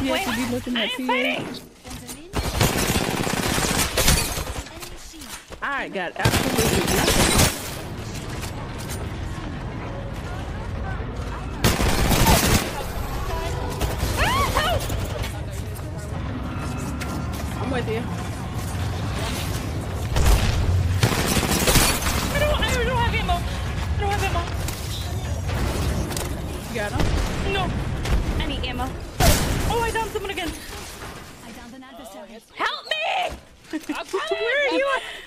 You Wait, have to be looking at PA. I got absolutely nothing. I'm with you. I don't have ammo. I don't have ammo. You got him? No. I need ammo. Oh, I downed someone again. I downed an adversary. Help me! Where are you at?